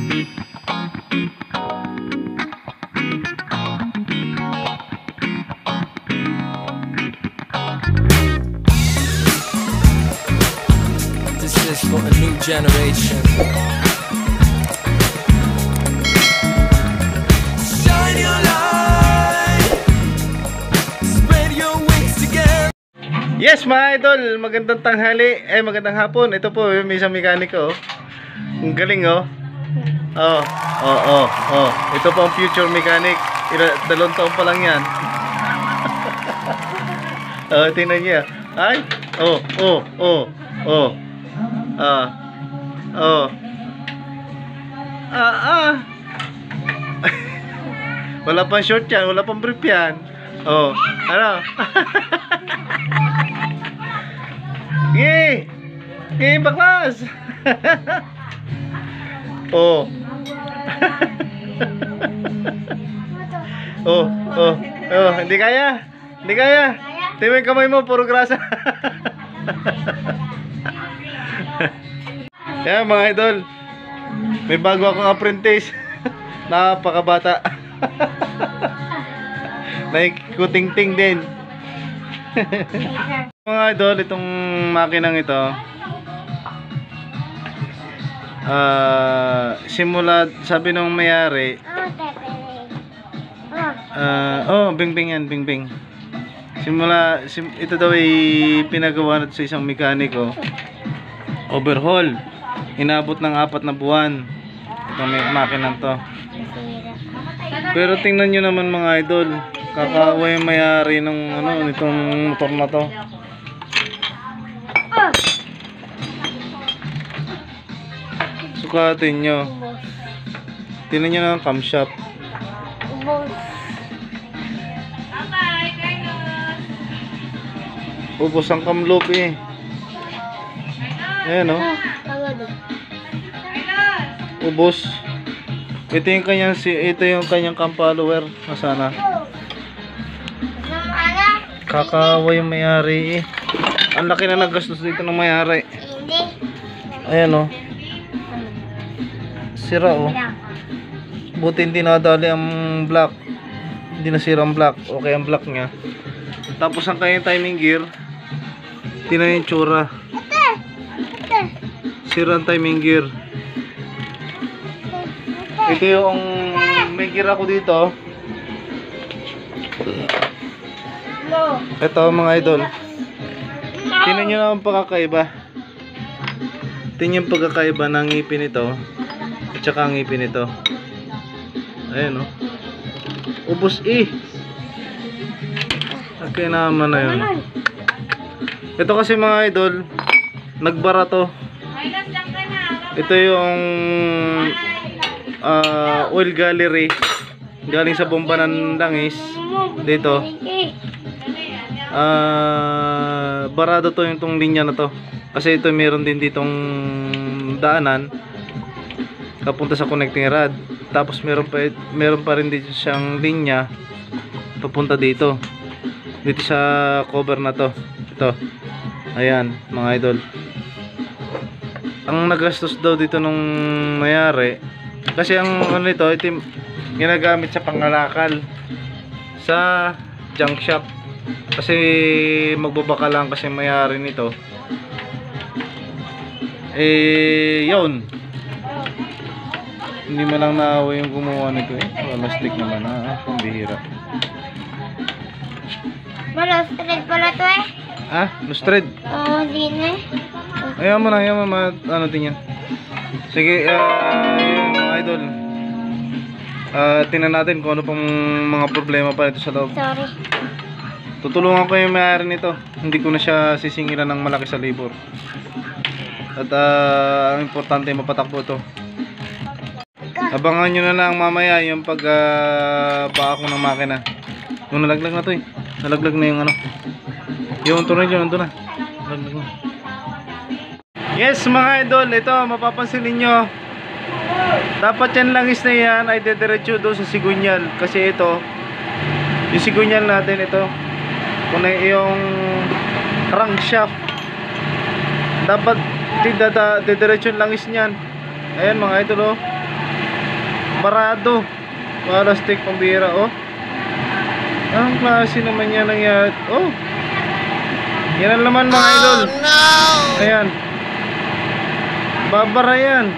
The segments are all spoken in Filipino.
This is for a new generation. Shine your light, spread your wings together. Yes mga idol, magandang tanghali, magandang hapon. Ito po, may isang mekaniko. Ang galing oh. Ito po ang future mechanic. 2 taon pa lang yan. Tingnan niya. Ay, wala pang short yan, wala pang brief yan. Ano? Baklas. Hindi kaya. Tingnan yung kamay mo, puro grasa. Yan mga idol, may bago akong apprentice. Napakabata. Naikuting-ting din. Mga idol, itong makinang ito simula, sabi nung mayari, Bingbing yan, Bingbing. Ito daw ay pinagawa na sa isang mekaniko. Overhaul. Inabot ng 4 na buwan itong makinang to. Pero tingnan nyo naman mga idol, kakaawa yung mayari ng nitong motor na to. Sukatin nyo. Tingnan nyo na ang camshaft. Ubos ang camloop eh. Ayan o. Ubos. Ito yung kanyang cam follower. Nasana? Kakawa yung mayari eh. Ang laki na naggastos dito ng mayari. Ayan o. Sira o. Buti hindi nadali ang black. Hindi nasira ang black. Okay ang black nya. Tapos ang kanyang timing gear, tingnan yung tsura. Sira ang timing gear. Ito yung may gear ako dito. Ito mga idol, tingnan nyo na ang pagkakaiba. Tingnan yung pagkakaiba ng ngipin ito at saka ang ngipin ito. Ayan o. Ubos eh. Okay naman na yun. Ito kasi mga idol, nagbara to. Ito yung oil gallery galing sa bomba ng langis dito. Barado to yung linya na to. Kasi ito meron din ditong daanan kapunta sa connecting rod. Tapos meron pa rin dito siyang linya papunta dito sa cover na to. Ito. Ayan mga idol. Ang nagastos daw dito nung mayari kasi ang ito ginagamit sa pangalakal sa junk shop. Kasi magbabaka lang kasi mayari nito. Yun. Hindi man lang naawa yung gumawa nito eh. Plastic naman pambihira. Lustred pala to eh. Lustred? Oo, din eh. Ayaw mo din yan. Sige, yun mga idol. Tingnan natin kung ano pang mga problema pa ito sa loob. Sorry. Tutulungan ko yung may-ari nito. Hindi ko na siya sisingilan ng malaki sa labor. At ang importante mapatakbo ito. Abangan nyo na lang mamaya yung pagbaako ng makina. Yung nalaglag na to eh. Nalaglag na yung yung tunog yun, nandun na. Nalaglag na. Yes mga idol, ito mapapansin ninyo, dapat yan langis na yan ay dediretso doon sa sigunyal. Kasi ito, yung sigunyal natin ito, kung yung crankshaft, dapat dediretso yung langis nyan. Ayan mga idol oh. Barado. Plastic pambira, oh. Anong klase naman yan nangyari? Oh. Yan ang laman mga idol. Ayan. Babara yan.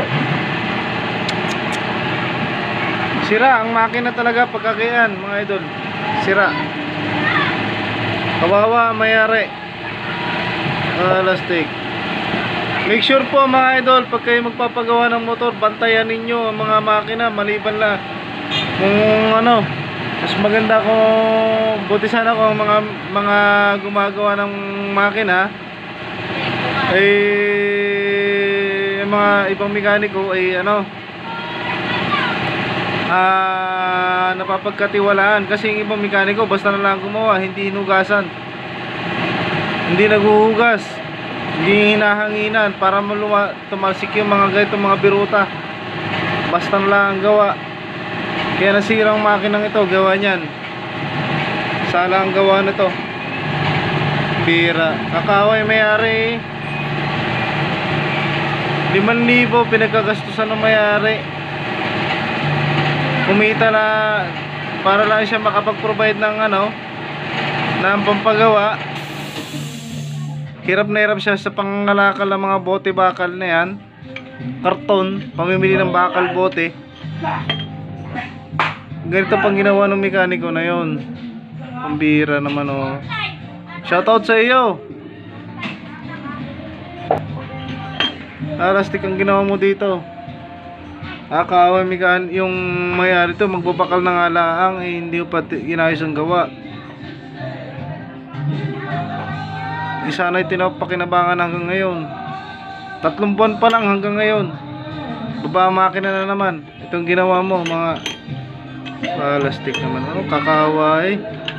Sira ang makina talaga pagkakaian mga idol. Sira. Kawawa mayari. Plastic. Make sure po mga idol, pag kayo magpapagawa ng motor, bantayan ninyo ang mga makina maliban lang kung ano. Mas maganda kung buti sana kung mga gumagawa ng makina ay mga ibang mekaniko ay ano napapagkatiwalaan, kasi yung ibang mekaniko basta na lang gumawa, hindi hinugasan, hindi naguhugas, hindi hinahanginan para tumalsik yung mga ganitong mga biruta, basta na lang ang gawa. Kaya nasira ang makinang ito, gawa niyan. Sala ang gawa nito. Bira. Kakaway may-ari. 5,000 pinagkagastusan ng may-ari. Kumita na para lang siya makapag-provide ng ano, ng pampagawa. Hirap na hirap siya sa pangalakal ng mga bote bakal na yan. Karton, pamimili ng bakal bote. Ganito pang ginawa ng mekaniko na yon. Pambira naman, oh. Shoutout sa iyo. Plastic ang ginawa mo dito. Kaaway yung mayari to, magbabakal ng alaang, eh, hindi pa inayos ang gawa. Sana'y tinapakinabangan hanggang ngayon. 3 buwan pa lang hanggang ngayon. Baba makina na naman. Itong ginawa mo, mga plastic naman. Oh, kakaway.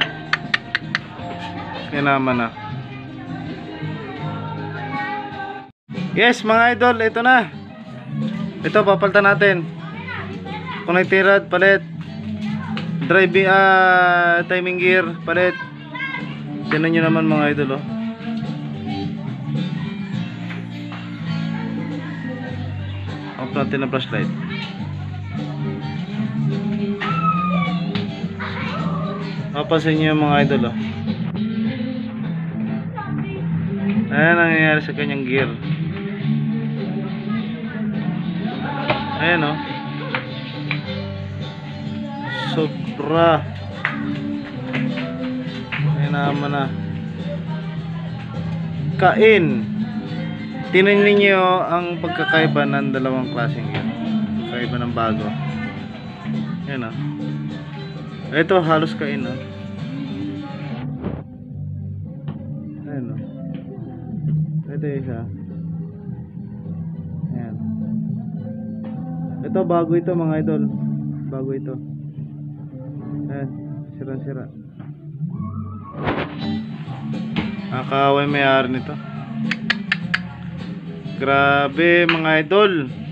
Yan naman na. Yes mga idol, ito na. Ito papalitan natin. Connecting rod palit. Driving timing gear palit. Tingnan nyo naman mga idol, oh. Off natin ang flashlight. Papansin nyo yung mga idol, oh. Ayan ang nangyayari sa kanyang gear. Ayan, oh. Sobra. Ayan naman na. Kain. Tingnan ninyo ang pagkakaiba ng dalawang klaseng gear. Pagkakaiba ng bago. Ayan, oh. Ito halos kain, oh. Ayan, oh. Ito isa. Ayan. Ito bago ito mga idol. Bago ito. Ayan. Sira-sira. Nakakaway may-ari nito. Grabe mga idol.